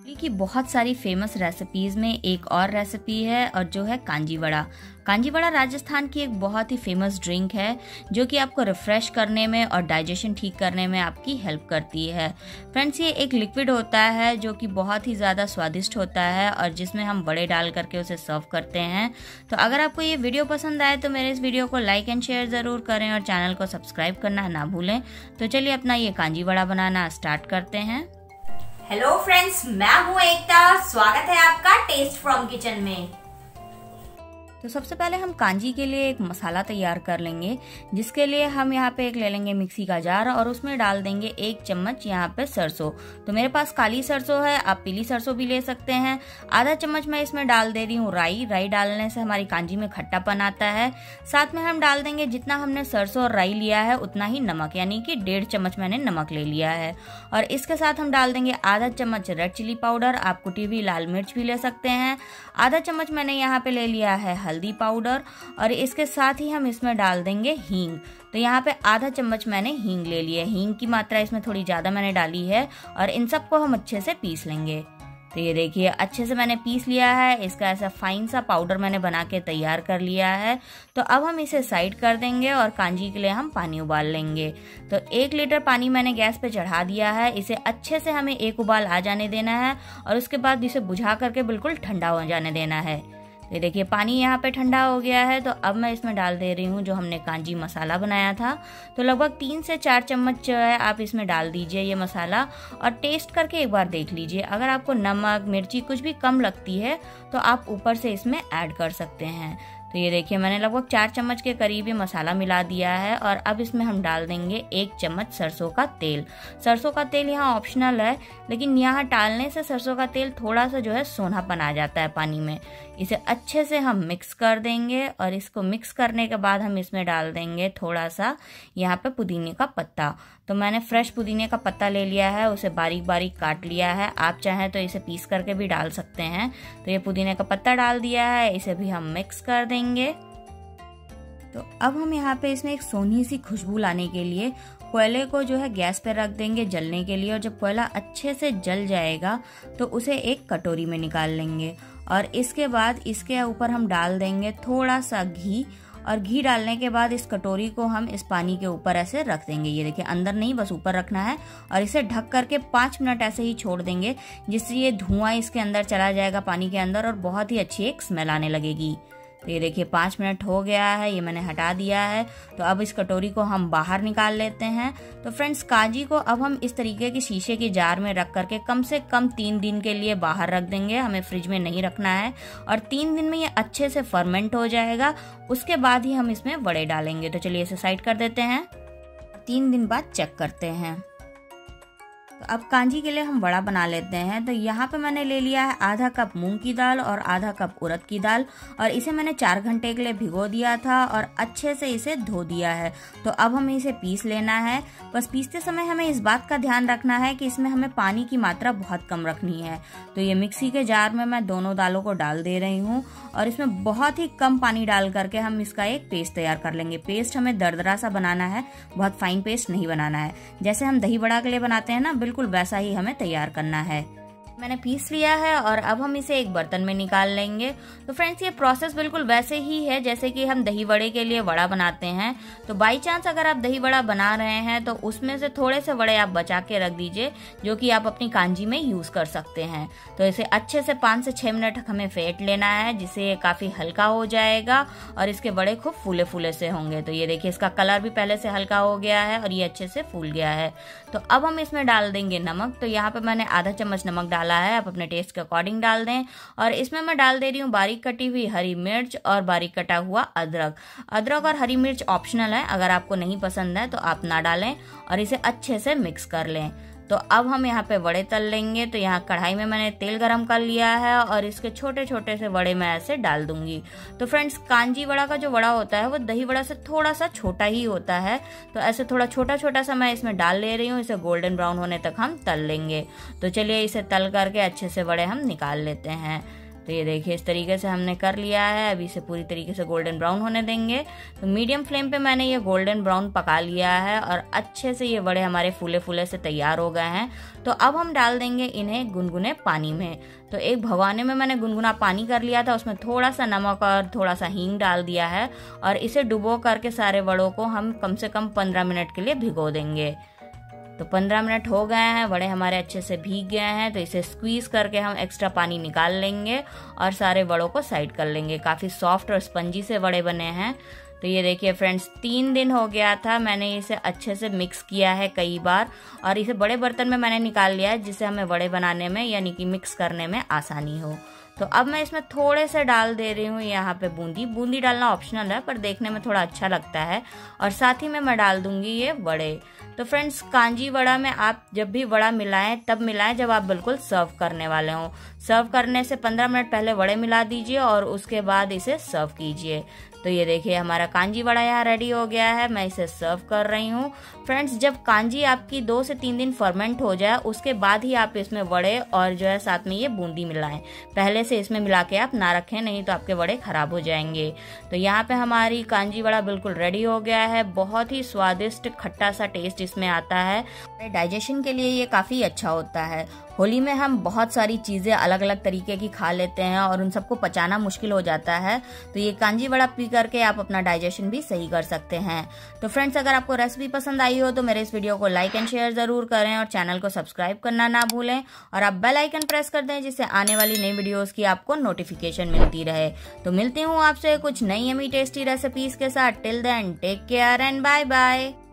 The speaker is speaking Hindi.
की बहुत सारी फेमस रेसिपीज में एक और रेसिपी है और जो है कांजी वड़ा। कांजी वड़ा राजस्थान की एक बहुत ही फेमस ड्रिंक है जो कि आपको रिफ्रेश करने में और डाइजेशन ठीक करने में आपकी हेल्प करती है। फ्रेंड्स, ये एक लिक्विड होता है जो कि बहुत ही ज़्यादा स्वादिष्ट होता है और जिसमें हम बड़े डाल करके उसे सर्व करते हैं। तो अगर आपको ये वीडियो पसंद आए तो मेरे इस वीडियो को लाइक एंड शेयर ज़रूर करें और चैनल को सब्सक्राइब करना ना भूलें। तो चलिए अपना ये कांजी वड़ा बनाना स्टार्ट करते हैं। हेलो फ्रेंड्स, मैं हूँ एकता। स्वागत है आपका टेस्ट फ्रॉम किचन में। तो सबसे पहले हम कांजी के लिए एक मसाला तैयार कर लेंगे, जिसके लिए हम यहाँ पे एक ले लेंगे मिक्सी का जार और उसमें डाल देंगे 1 चम्मच यहाँ पे सरसों। तो मेरे पास काली सरसों है, आप पीली सरसों भी ले सकते हैं। आधा चम्मच मैं इसमें डाल दे रही हूँ राई। राई डालने से हमारी कांजी में खट्टापन आता है। साथ में हम डाल देंगे जितना हमने सरसों और राई लिया है उतना ही नमक, यानी कि 1.5 चम्मच मैंने नमक ले लिया है। और इसके साथ हम डाल देंगे आधा चम्मच रेड चिली पाउडर, आप कुटी हुई लाल मिर्च भी ले सकते हैं। आधा चम्मच मैंने यहाँ पे ले लिया है हल्दी पाउडर और इसके साथ ही हम इसमें डाल देंगे हींग। तो यहाँ पे आधा चम्मच मैंने हींग ले लिया है। हींग की मात्रा इसमें थोड़ी ज्यादा मैंने डाली है और इन सबको हम अच्छे से पीस लेंगे। तो ये देखिए अच्छे से मैंने पीस लिया है। इसका ऐसा फाइन सा पाउडर मैंने बना के तैयार कर लिया है। तो अब हम इसे साइड कर देंगे और कांजी के लिए हम पानी उबाल लेंगे। तो 1 लीटर पानी मैंने गैस पे चढ़ा दिया है। इसे अच्छे से हमें एक उबाल आ जाने देना है और उसके बाद इसे बुझा करके बिल्कुल ठंडा हो जाने देना है। ये देखिए पानी यहाँ पे ठंडा हो गया है। तो अब मैं इसमें डाल दे रही हूँ जो हमने कांजी मसाला बनाया था। तो लगभग 3 से 4 चम्मच जो है आप इसमें डाल दीजिए ये मसाला और टेस्ट करके एक बार देख लीजिए। अगर आपको नमक मिर्ची कुछ भी कम लगती है तो आप ऊपर से इसमें ऐड कर सकते हैं। तो ये देखिए मैंने लगभग 4 चम्मच के करीब ये मसाला मिला दिया है और अब इसमें हम डाल देंगे 1 चम्मच सरसों का तेल। सरसों का तेल यहाँ ऑप्शनल है, लेकिन यहाँ डालने से सरसों का तेल थोड़ा सा जो है सोनापन आ जाता है पानी में। इसे अच्छे से हम मिक्स कर देंगे और इसको मिक्स करने के बाद हम इसमें डाल देंगे थोड़ा सा यहाँ पे पुदीने का पत्ता। तो मैंने फ्रेश पुदीने का पत्ता ले लिया है, उसे बारीक बारीक काट लिया है। आप चाहें तो इसे पीस करके भी डाल सकते हैं। तो ये पुदीने का पत्ता डाल दिया है, इसे भी हम मिक्स कर देंगे। तो अब हम यहाँ पे इसमें एक सोनी सी खुशबू लाने के लिए कोयले को जो है गैस पे रख देंगे जलने के लिए। और जब कोयला अच्छे से जल जाएगा तो उसे एक कटोरी में निकाल लेंगे और इसके बाद इसके ऊपर हम डाल देंगे थोड़ा सा घी। और घी डालने के बाद इस कटोरी को हम इस पानी के ऊपर ऐसे रख देंगे। ये देखिए अंदर नहीं, बस ऊपर रखना है और इसे ढक करके 5 मिनट ऐसे ही छोड़ देंगे, जिससे ये धुआं इसके अंदर चला जाएगा पानी के अंदर और बहुत ही अच्छी एक स्मेल आने लगेगी। तो ये देखिए 5 मिनट हो गया है, ये मैंने हटा दिया है। तो अब इस कटोरी को हम बाहर निकाल लेते हैं। तो फ्रेंड्स, कांजी को अब हम इस तरीके की शीशे की जार में रख करके कम से कम 3 दिन के लिए बाहर रख देंगे। हमें फ्रिज में नहीं रखना है और 3 दिन में ये अच्छे से फर्मेंट हो जाएगा। उसके बाद ही हम इसमें वड़े डालेंगे। तो चलिए इसे साइड कर देते हैं, 3 दिन बाद चेक करते हैं। तो अब कांजी के लिए हम वड़ा बना लेते हैं। तो यहाँ पे मैंने ले लिया है आधा कप मूंग की दाल और आधा कप उड़द की दाल और इसे मैंने 4 घंटे के लिए भिगो दिया था और अच्छे से इसे धो दिया है। तो अब हमें इसे पीस लेना है। बस पीसते समय हमें इस बात का ध्यान रखना है कि इसमें हमें पानी की मात्रा बहुत कम रखनी है। तो ये मिक्सी के जार में मैं दोनों दालों को डाल दे रही हूँ और इसमें बहुत ही कम पानी डाल करके हम इसका एक पेस्ट तैयार कर लेंगे। पेस्ट हमें दरदरा सा बनाना है, बहुत फाइन पेस्ट नहीं बनाना है। जैसे हम दही वड़ा के लिए बनाते हैं ना, बिल्कुल वैसा ही हमें तैयार करना है। मैंने पीस लिया है और अब हम इसे एक बर्तन में निकाल लेंगे। तो फ्रेंड्स, ये प्रोसेस बिल्कुल वैसे ही है जैसे कि हम दही वड़े के लिए वड़ा बनाते हैं। तो बाई चांस अगर आप दही वड़ा बना रहे हैं तो उसमें से थोड़े से वड़े आप बचा के रख दीजिए, जो कि आप अपनी कांजी में यूज कर सकते हैं। तो इसे अच्छे से 5 से 6 मिनट हमें फेंट लेना है, जिससे ये काफी हल्का हो जाएगा और इसके वड़े खूब फूले फूले से होंगे। तो ये देखिए इसका कलर भी पहले से हल्का हो गया है और ये अच्छे से फूल गया है। तो अब हम इसमें डाल देंगे नमक। तो यहाँ पे मैंने आधा चम्मच नमक डाला है, आप अपने टेस्ट के अकॉर्डिंग डाल दें। और इसमें मैं डाल दे रही हूँ बारीक कटी हुई हरी मिर्च और बारीक कटा हुआ अदरक। अदरक और हरी मिर्च ऑप्शनल है, अगर आपको नहीं पसंद है तो आप ना डालें और इसे अच्छे से मिक्स कर लें। तो अब हम यहाँ पे वड़े तल लेंगे। तो यहाँ कढ़ाई में मैंने तेल गरम कर लिया है और इसके छोटे छोटे से वड़े मैं ऐसे डाल दूंगी। तो फ्रेंड्स, कांजी वड़ा का जो वड़ा होता है वो दही वड़ा से थोड़ा सा छोटा ही होता है। तो ऐसे थोड़ा छोटा छोटा सा मैं इसमें डाल ले रही हूँ। इसे गोल्डन ब्राउन होने तक हम तल लेंगे। तो चलिए इसे तल करके अच्छे से वड़े हम निकाल लेते हैं। तो ये देखिए इस तरीके से हमने कर लिया है। अभी इसे पूरी तरीके से गोल्डन ब्राउन होने देंगे। तो मीडियम फ्लेम पे मैंने ये गोल्डन ब्राउन पका लिया है और अच्छे से ये वड़े हमारे फूले फूले से तैयार हो गए हैं। तो अब हम डाल देंगे इन्हें गुनगुने पानी में। तो एक भगोने में मैंने गुनगुना पानी कर लिया था, उसमें थोड़ा सा नमक और थोड़ा सा हींग डाल दिया है और इसे डुबो करके सारे वड़ों को हम कम से कम 15 मिनट के लिए भिगो देंगे। तो 15 मिनट हो गए हैं, वड़े हमारे अच्छे से भीग गए हैं। तो इसे स्क्वीज करके हम एक्स्ट्रा पानी निकाल लेंगे और सारे वड़ों को साइड कर लेंगे। काफ़ी सॉफ्ट और स्पंजी से वड़े बने हैं। तो ये देखिए फ्रेंड्स, 3 दिन हो गया था, मैंने इसे अच्छे से मिक्स किया है कई बार और इसे बड़े बर्तन में मैंने निकाल लिया है जिससे हमें वड़े बनाने में यानी कि मिक्स करने में आसानी हो। तो अब मैं इसमें थोड़े से डाल दे रही हूँ यहाँ पे बूंदी। बूंदी डालना ऑप्शनल है पर देखने में थोड़ा अच्छा लगता है। और साथ ही में मैं डाल दूंगी ये वड़े। तो फ्रेंड्स, कांजी वड़ा में आप जब भी वड़ा मिलाएं तब मिलाएं जब आप बिल्कुल सर्व करने वाले हों। सर्व करने से 15 मिनट पहले वड़े मिला दीजिए और उसके बाद इसे सर्व कीजिए। तो ये देखिए हमारा कांजी वड़ा यहाँ रेडी हो गया है। मैं इसे सर्व कर रही हूँ। फ्रेंड्स, जब कांजी आपकी 2 से 3 दिन फर्मेंट हो जाए उसके बाद ही आप इसमें वड़े और जो है साथ में ये बूंदी मिलाएं। पहले से इसमें मिला के आप ना रखें, नहीं तो आपके वड़े खराब हो जाएंगे। तो यहाँ पे हमारी कांजी वड़ा बिल्कुल रेडी हो गया है। बहुत ही स्वादिष्ट खट्टा सा टेस्ट इसमें आता है। डाइजेशन के लिए ये काफ़ी अच्छा होता है। होली में हम बहुत सारी चीज़ें अलग अलग तरीके की खा लेते हैं और उन सबको पचाना मुश्किल हो जाता है। तो ये कांजी वड़ा पी करके आप अपना डाइजेशन भी सही कर सकते हैं। तो फ्रेंड्स, अगर आपको रेसिपी पसंद आई हो तो मेरे इस वीडियो को लाइक एंड शेयर ज़रूर करें और चैनल को सब्सक्राइब करना ना भूलें और आप बेल आइकन प्रेस कर दें जिससे आने वाली नई वीडियोज़ की आपको नोटिफिकेशन मिलती रहे। तो मिलती हूँ आपसे कुछ नई यमी टेस्टी रेसिपीज़ के साथ। Till then take care and bye bye.